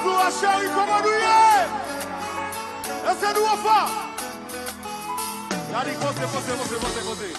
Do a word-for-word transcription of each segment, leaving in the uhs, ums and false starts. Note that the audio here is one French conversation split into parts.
Bonjour, chérie, comment nous y est? Laissez-nous enfin. Allez, posez, posez, posez, posez, posez.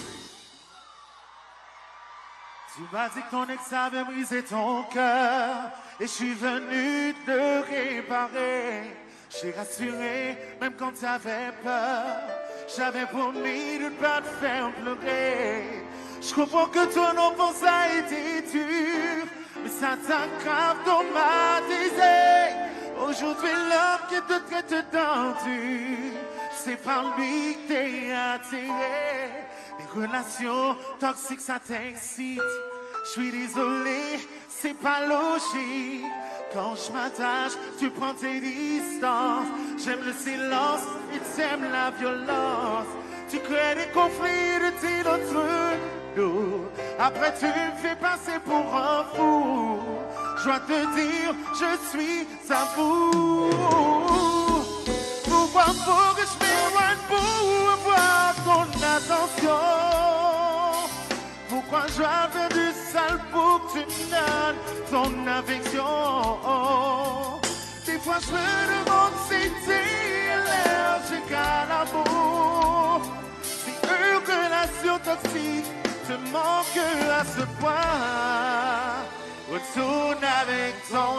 Tu m'as dit que ton ex avait brisé ton cœur et je suis venu te réparer. J'ai rassuré, même quand t'avais peur. J'avais promis de ne pas te faire pleurer. Je comprends que ton enfance a été dure, mais ça t'a grave traumatisé. Aujourd'hui, l'homme qui te traite d'endure, c'est par lui que t'es attiré. Les relations toxiques, ça t'excite. Je suis désolé, c'est pas logique. Quand je m'attache, tu prends tes distances. J'aime le silence et t'aimes la violence. Tu crées des conflits de tes entre nous. Après tu me fais passer pour un fou. Je dois te dire, je suis à bout. Pourquoi faut que je m'éloigne pour avoir ton attention? Pourquoi je dois faire du sale pour que tu me donnes ton affection? Des fois je me demande si t'es allergique à l'amour. Si une relation toxique te manque à ce point, retourne avec ton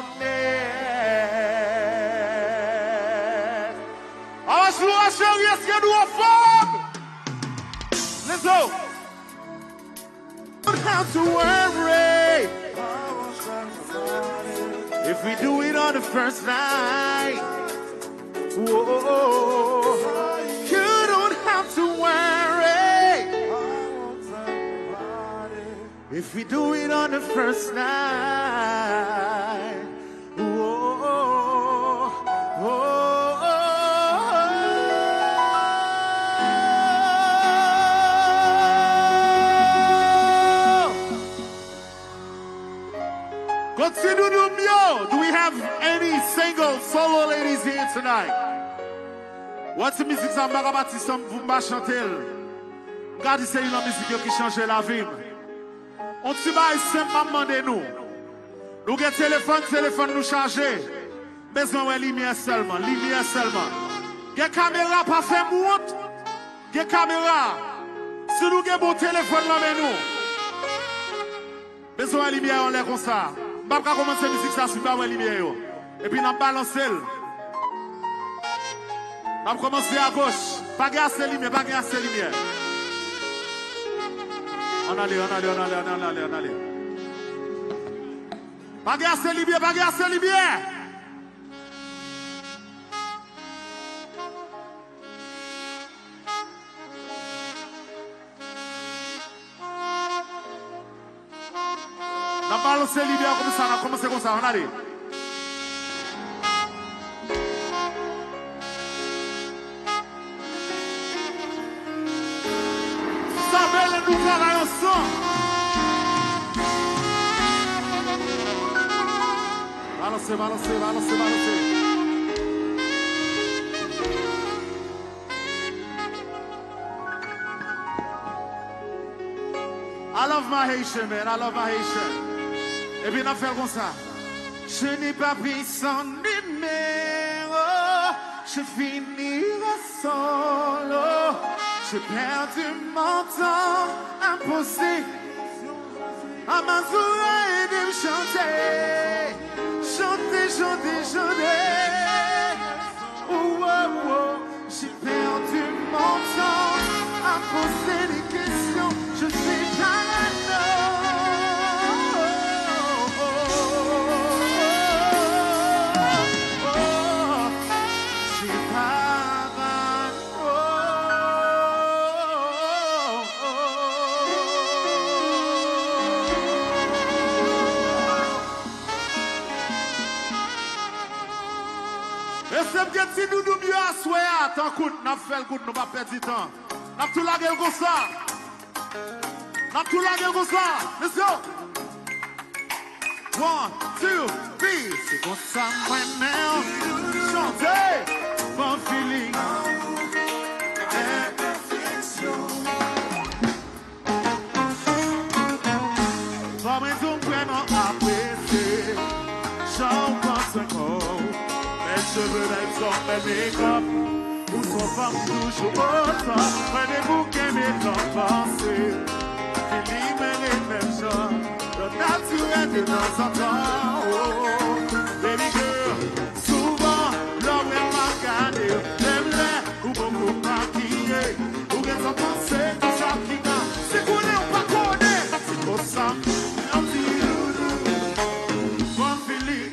ex. Alors je vous rassure, est-ce que nous en forme? Let's go. Don't have to worry if we do it on the first night. Whoa. You don't have to worry if we do it on the first night. Whoa. Whoa. Continue to Mio. Do we have any single solo ladies here tonight? What's the music ça m'a bâti ça vous m'a chanté. Regardez c'est une musique qui change la vie. On se bat simplement de nous. Nous avons téléphone, téléphone nous charger. Besoin de lumière seulement, lumière seulement. Des caméras pas fait monte. Des caméras. Si nous avons bon téléphone là nous. Besoin de lumière on est comme ça. Je ne vais pas commencer la musique ça si pas de lumière. Et puis, on va balancer. On va commencer à gauche. Pas gasser la lumière, pas gasser la lumière. On allait, on allait, on allait, on allait, on allait. Pas gasser la lumière, pas gasser la lumière. On va balancer la lumière comme ça, on va commencer comme ça, on allait. Nous travaillons ensemble. Balancez, balancez, balancez, balancez. I love my Haitian, man. I love my Haitian. Et puis, on a fait comme ça. Je n'ai pas pris son numéro. Je finirai solo. J'ai perdu mon temps à poser, à m'assurer et de me chanter, chanter, chanter, chanter. Oh, oh, oh. J'ai perdu mon temps à poser des questions, je sais pas maintenant. Si nous nous mieux à soir, tant qu'on n'a fait le coup, nous pas perdre du temps. N'a tout la gueule comme ça. N'a tout la gueule comme ça. Let's go. One, two, three. C'est comme ça, maintenant. Chantez. Bon feeling. Pas besoin de vraiment apprécier. J'en pense encore. mes copes, où sont femmes toujours autant, prenez-vous qu'un mes pensées, Philippe et les mêmes gens, le naturel de temps en temps, oh, baby girl, souvent, l'homme est marqué, j'aime-les, ou beaucoup maquillés, ou bien sans penser, tout ça qui n'a, c'est qu'on est ou pas qu'on est, c'est pour ça, un petit loulou, bon Philippe.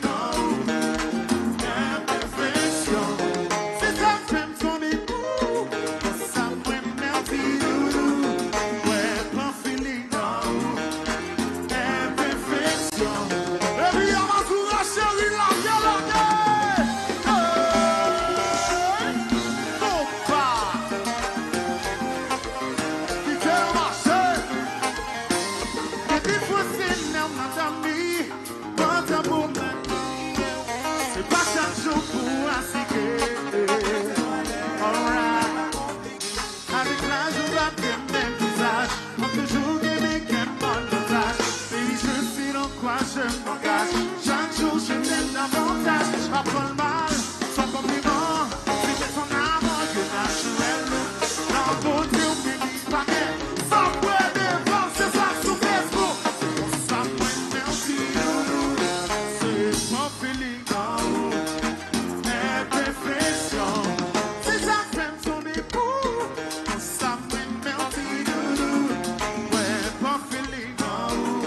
Chaque jour je t'aime davantage, je m'apprends le mal, sans compliment, c'était ton amour que naturel, dans vos yeux, on finit pas bien, sans point de vent, c'est ça sur Facebook, on s'apprend merci, c'est mon feeling dans vous, imperfection, si j'appelle son époux, on s'apprend merci, ouais, mon feeling dans vous.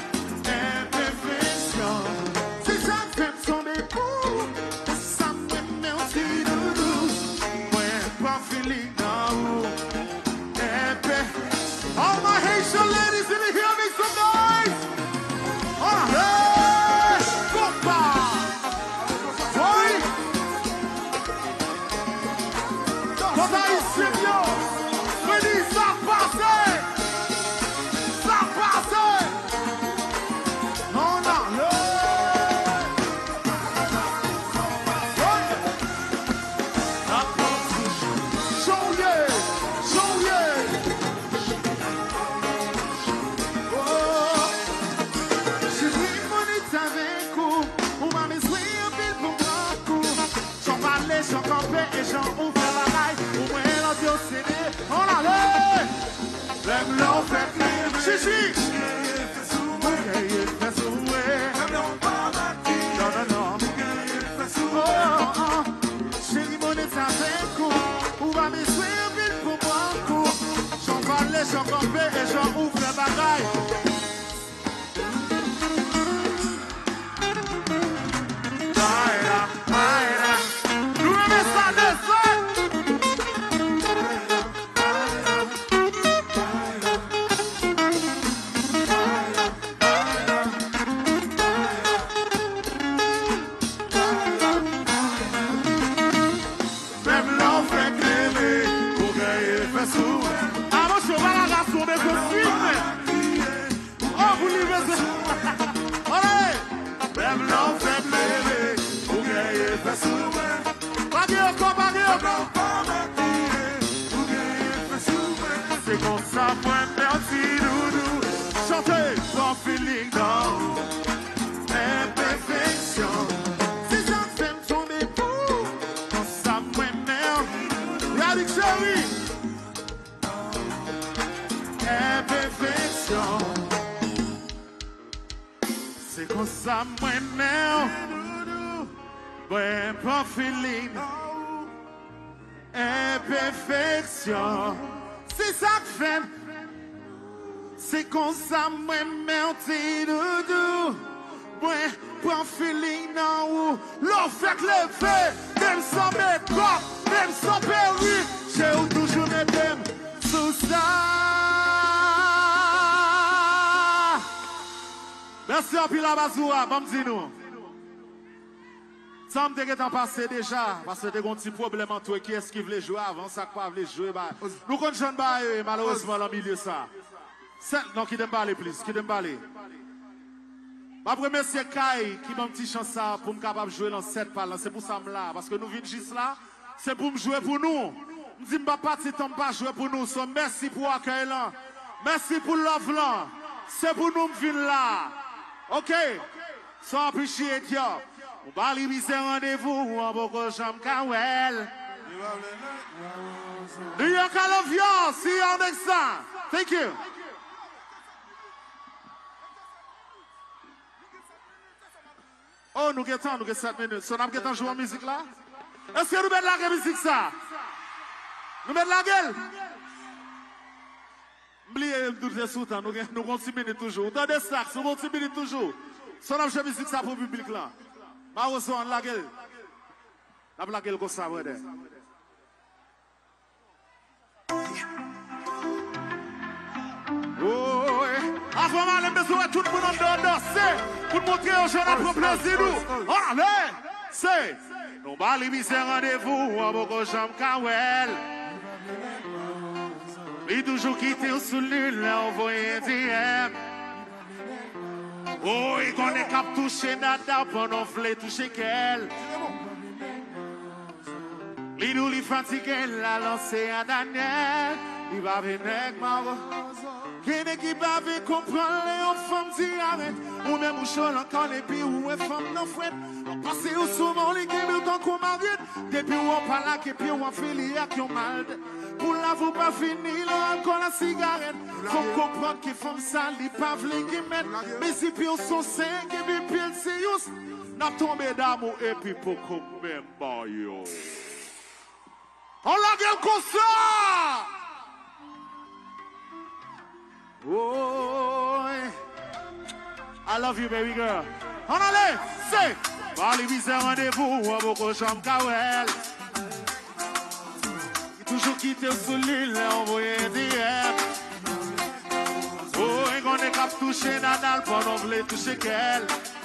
All my Haitian ladies, let me hear me some noise. Oh, hey, boy. Quand Haïtien vient, me dit ça passe, ça passe. Non, non, non. J'en campais et j'en ouvre la raille. Au moins l'audio C D, on allait. Même l'on fait crier. Chichi. Non, non, non. Oh, oh. Chérie, mon est avec vous. Ou va me suivre pour moi. J'en parlais, j'en campais et j'en ouvre la bagaille. C'est comme ça, moi, merci, doudou. Chantez, sans feeling, non. Imperfection. Si ça fait ton époux, comme ça, moi, merde. Yannick Chéri. Imperfection. C'est comme ça, moi, merde. Ouais, pas feeling. Imperfection. C'est ça que fait. C'est comme ça, moi, merci, doudou. Ouais, pas feeling, non. L'on fait que le fait, même sans make-up, même sans perruque. J'ai toujours mes thèmes sous ça. Merci à Pila Bazoua, bon dis-nous. Ça me dit que passé déjà, parce que tu as un petit problème en toi qui est-ce qui voulait jouer avant, ça quoi voulait jouer. Bah, nous connaissons pas malheureusement dans le milieu ça. Non, qui t'aime parler plus, qui t'aime parler. Ma première c'est Kai qui m'a un petit chance pour me capable de jouer dans cette balle. C'est pour ça que là, parce que nous venons juste là, c'est pour me jouer pour nous. Je dis pas partir, t'en pas jouer pour nous. So, merci pour l'accueil là, merci pour l'offre là. C'est pour nous venir là. Ok, so appreciate you. On va lui c'est rendez-vous en beaucoup chambre Kawel. New York, I love y'all. See y'all next time. Thank you. Oh, nous avons nous avons sept minutes. So, nous avons joué la musique là? Est-ce que nous mettons la musique ça? Nous mettons la gueule? Oubliez tout le sous temps, nous avons six minutes toujours. Dans des stacks, nous avons six minutes toujours. So, nous avons joué la musique ça pour le public là. Ma on la gueule. Nous avons la gueule comme ça, ouais. Oh, avant d'aller besoin tout le monde en danser pour montrer aux gens notre plaisir nous. Allez, c'est nous allons lui rendez-vous en beaucoup chambre Kawel. Il toujours quitté sous l'une là envoyé D M. Oh, il connaît cap toucher nada pendant flé toucher qu'elle. Il nous lui fatigué la lancer à Daniel. Il va venir avec Maro. Qui qui va venir comprendre les femmes qui arrêtent. Ou même ou chol encore et puis ou est femme non fouette. On passe au souvent les qui nous tant qu'on m'arrête. Depuis où on parle et puis on fait les qui ont mal. Pour la vous pas fini, là encore la cigarette. Faut comprendre que femmes sales, ils pas vle qui mettent. Mais si puis on sont cinq et puis puis c'est juste. N'a tombé d'amour et puis pour qu'on même pas yo. On la gueule comme ça! Oh, I love you, baby girl. On allait, c'est. Parlez vise rendez-vous, on va au chambre Kawel. Toujours quitté sous l'île, envoyé D M. Oh, et qu'on est cap touché Nadal pendant v'lait toucher qu'elle.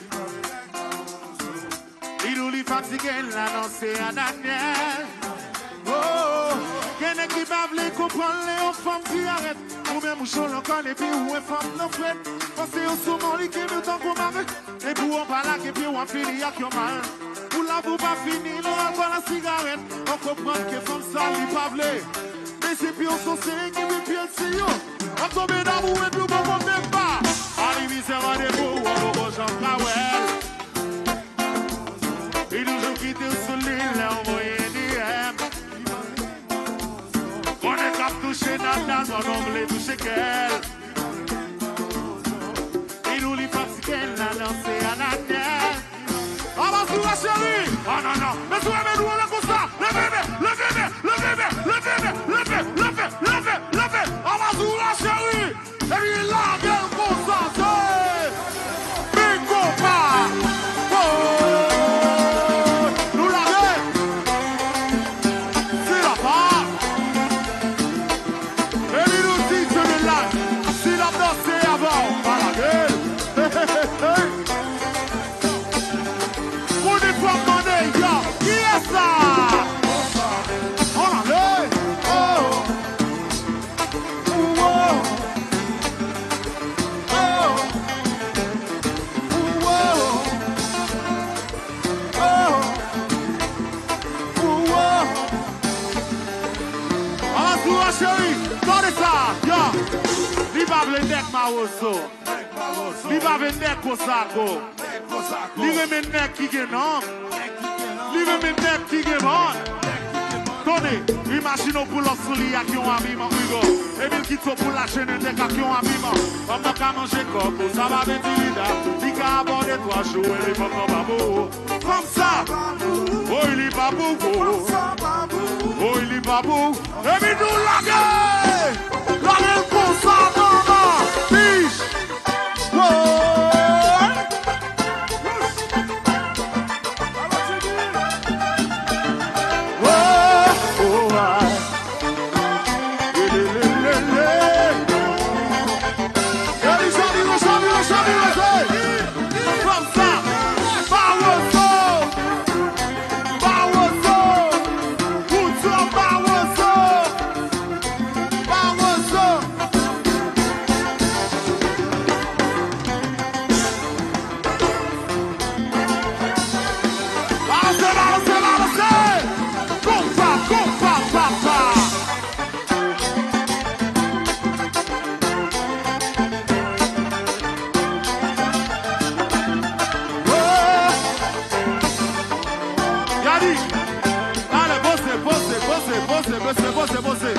Il nous lui fatigué, l'annoncer à Daniel. Oh, qu'un équipe a voulu comprendre les femmes qui arrêtent. Ou même ou chaud encore et puis ou est femme non frette. Pensez au saumon qui nous tant qu'on m'arrête. Et pour on parle et puis on finit à qui on mal. Pour la vous pas fini, nous encore la cigarette. On comprend que femme ça lui pas voulu. Mais c'est puis on s'en sait qui veut puis c'est yo. On tombe d'amour et puis on ne même pas. Allez, c'est rendez-vous, on va au champ Kawel. Il nous a quitté sous l'île, envoyé D M. On est cap touché dans la zone, on voulait toucher qu'elle. Il nous lit parce qu'elle a dansé à la terre. On va se voir chérie. Oh non, non, mais toi, mais nous, on est comme ça. Levez, levez, levez, levez, levez, levez, levez, levez. On va se voir chérie. Et puis là, bien comme ça, c'est. Bingo, pas. Oh, nous l'avons. C'est la part. Et lui nous dit, c'est de là. S'il a dansé avant, on va la gueule. Pour des fois, demander, yo, qui est ça? On l'avait. Oh. Oh. Chérie, attendez ça, yo. Li va vle nek ma oso. Li va vle nek kosako. Li reme nek ki gen nom. Li reme nek ki gen bon. Tenez, imagine pour l'os li a qui ont habillement Hugo. Et mille qui sont pour la chaîne de qui ont habillement. Comme n'a qu'à manger coco, ça va venir là. Li qu'à aborder trois jours, et les femmes n'ont pas beau. Comme ça, oh il est pas beau. Oh il est pas beau. Et puis nous la gueule. La gueule pour ça, maman. Biche. Oh. Bossez, bossez, bossez.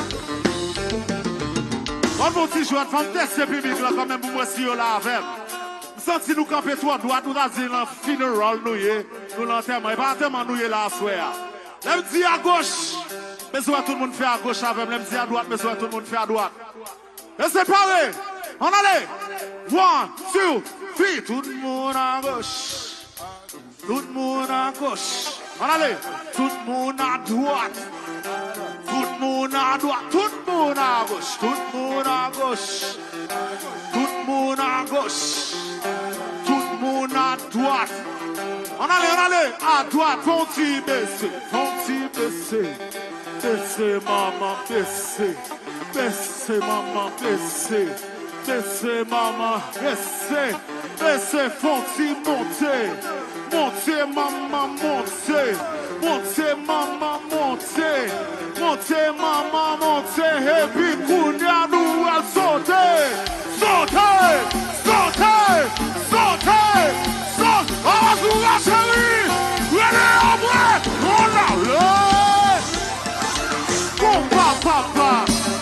On va petit joueur, femme tester public là quand même pour moi si on l'a avec. Senti nous camper toi droite, nous a dit dans funeral nous nous l'enterrement, et pas enterrement nous là soir. Là me dit à gauche, mais soit tout le monde fait à gauche avec, là me dit à droite, mais soit tout le monde fait à droite. Et c'est pareil. On allait. One, two, three. Tout le monde à gauche. Tout le monde à gauche. On allait. Tout le monde à droite. Tout le monde à droite. Tout le monde à gauche. Tout le monde à gauche. Tout le monde à gauche. Tout le monde à droite. On allait, on allait. À droite. Fonti baissé. Fonti baissé. Baissé, maman, baissé. Baissé, maman, baissé. Baissé, maman, baissé. Baissé, fonti, montez. Montez, maman, montez. Montez, maman, montez. Montez, maman, montez. Et puis, Kounia, nous, elle sautez. Sautez, sautez, sautez, sautez. On va jouer la chérie. Venez, en vrai. On l'a le. Combat, papa.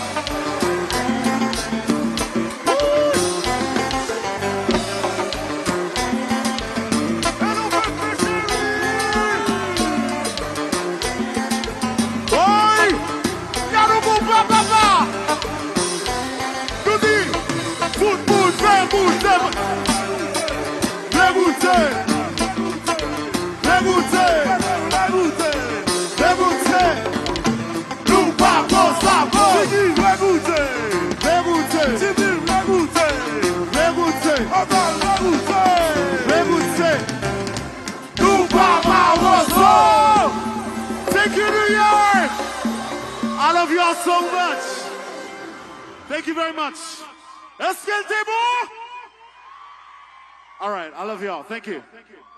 Thank you, New York! I love you all so much. Thank you very much. Est-ce qu'elle était bon? All right, I love you all. Thank you. Thank you.